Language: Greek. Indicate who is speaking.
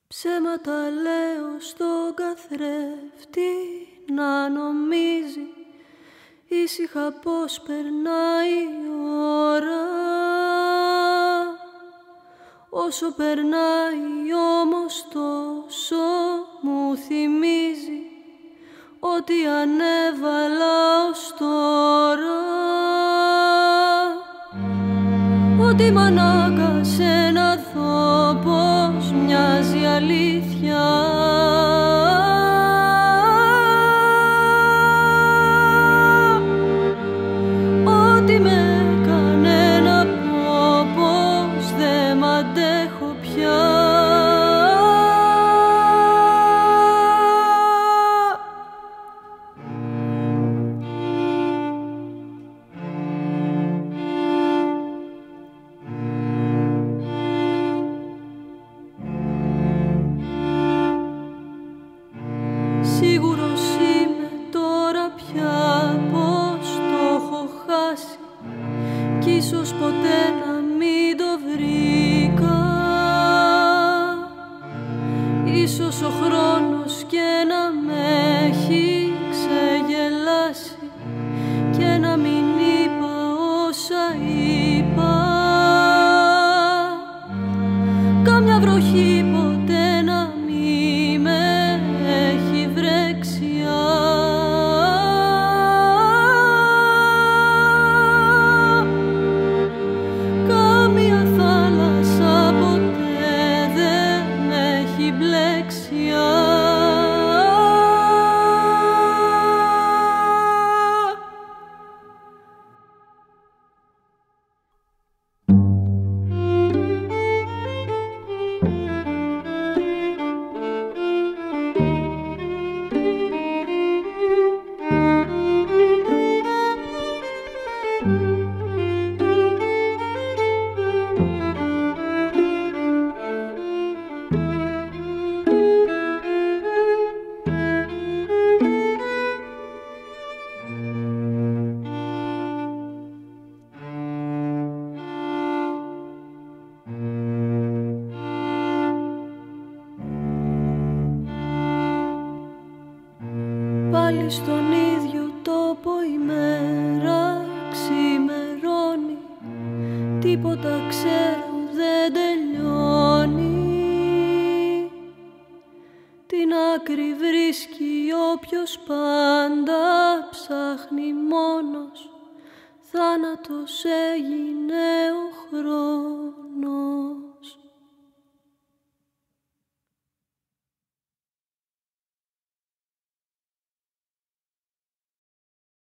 Speaker 1: Ψέματα λέω στον καθρέφτη να νομίζει ήσυχα πως περνάει η ώρα. Όσο περνάει όμως τόσο μου θυμίζει ότι ανέβαλα ως τώρα. Ότι μ' ανάγκασε να δω πως μοιάζει αλήθεια. Ότι με έκανε να πω πως δεν μ' αντέχω πια. Σίγουρος είμαι τώρα πια πως το έχω χάσει κι ίσως ποτέ να μην το βρήκα. Ίσως ο χρόνος και να με έχει ξεγελάσει και να μην είπα όσα είπα. Κάμια βροχή ποτέ να μη με έχει βρέξια. Κάμια θάλασσα ποτέ δεν με έχει μπλέξια. Πάλι στον ίδιο τόπο η μέρα ξημερώνει. Τίποτα ξέρω δεν τελειώνει. Την άκρη βρίσκει όποιος πάντα ψάχνει μόνος. Θάνατος έγινε ο χρόνος.